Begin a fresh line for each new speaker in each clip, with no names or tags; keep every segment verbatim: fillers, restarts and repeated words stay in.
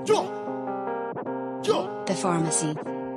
The pharmacy.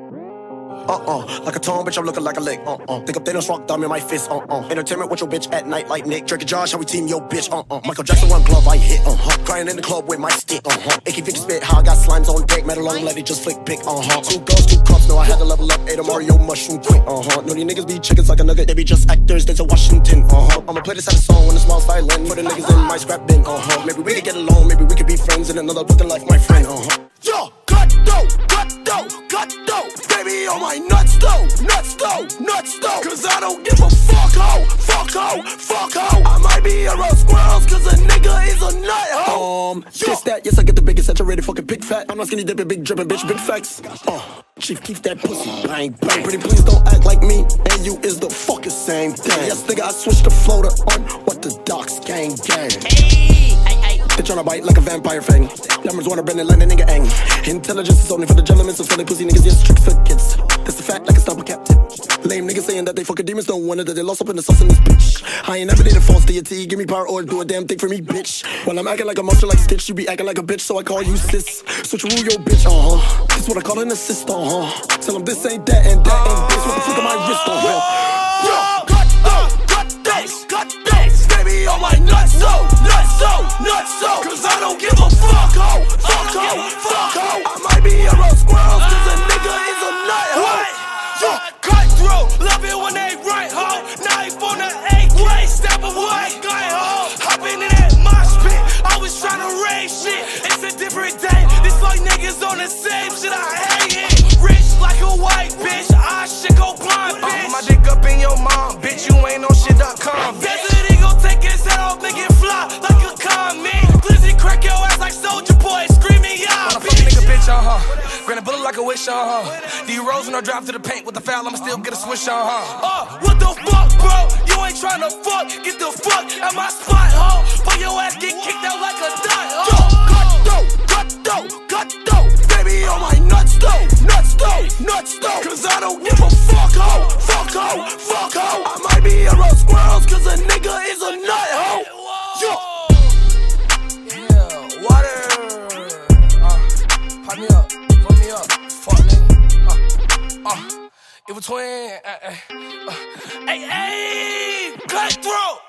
Uh-uh, like a tone, bitch, I'm looking like a lick. Uh-uh, think up Thanos rock thumb in my fist. Uh-uh, entertainment with your bitch at night like Nick. Drake and Josh, how we team your bitch. Uh-uh, Michael Jackson one glove, I hit. Uh-huh, crying in the club with my stick. Uh-huh, A K fifty spit, how I got slimes on deck. Metal long, let it just flick pick. Uh-huh, two girls, two cups, no, I had to level up. Ate a Mario mushroom quick. Uh-huh, no, these niggas be chickens like a nugget. They be just actors, they to Washington. Uh-huh, I'ma play this at a song when the small violin. Put the niggas in my scrap bin. Uh-huh, maybe we could get along, maybe we could be friends in another fucking life, my friend. Uh-huh, yo, cut dough, cut dough, cut dough. Baby on my nuts though, nuts though, nuts though. Cause I don't give a fuck ho, fuck ho, fuck ho. I might be a roast squirrels cause a nigga is a nut ho. Um, this that, yes I get the biggest saturated fucking big fat. I'm not skinny dipping, big dripping, bitch, big facts. Uh, Chief, keep that pussy, bang, bang. Pretty please don't act like me, and you is the fucking same thing. Yes nigga, I switched the floater on what the docs gang gang. They tryna bite like a vampire fang. Numbers wanna bend and let a nigga ang. Intelligence is only for the gentlemen, so silly pussy niggas just tricks for kids. That's a fact like a stubble captain. Lame niggas saying that they fucking demons, don't wonder that they lost up in the sauce in this bitch. I ain't never did a false deity, give me power or do a damn thing for me, bitch. While I'm acting like a monster like Stitch, you be acting like a bitch, so I call you sis. Switcheroo your bitch, uh-huh. This what I call an assist, uh-huh. Tell them this ain't that and that ain't this. What the fuck am I wrist, uh-huh. Cut those, cut those, cut those. Baby on my nuts, so, nuts, so, nuts, so. Cause I don't give a fuck, ho, fuck, ho, fuck, ho. I might be a roast squirrels cause a nigga is a nut, ho. Yo, cut through, love it when they right, ho. Knife on the A K, step away, guy, ho. Hopping in that mosh pit, I was trying to raise shit. It's a different day, this like niggas on the same shit, I hate it. Rich like a white bitch, I shit go blind, bitch. I'll put my dick up in your mom, bitch, you ain't on shit dot com. Desert Eagle take his head off, make it fly like a comet. Glizzy crack your ass like Soldier Boy, screaming, yeah, bitch. Nigga, bitch, uh-huh. Grant a bullet like a wish, uh-huh. D-Rose when I drive to the paint with the foul, I'ma still get a swish, uh-huh. Uh, what the fuck, bro? You ain't tryna fuck, get the fuck at my spot, ho. But your ass get kicked out like a dot, ho. Yo, cut dough, cut dough, cut dough. Baby on my nuts though, nuts though, nuts though. Cause I don't give a fuck, ho, fuck, ho, fuck, ho. I might be a roast squirrels cause a nigga is a nut, ho. Yo. Yeah, water. Uh, pipe me up, put me up, fuck nigga. Uh, uh, it was twin. Uh, uh, uh, hey, hey, cut throat.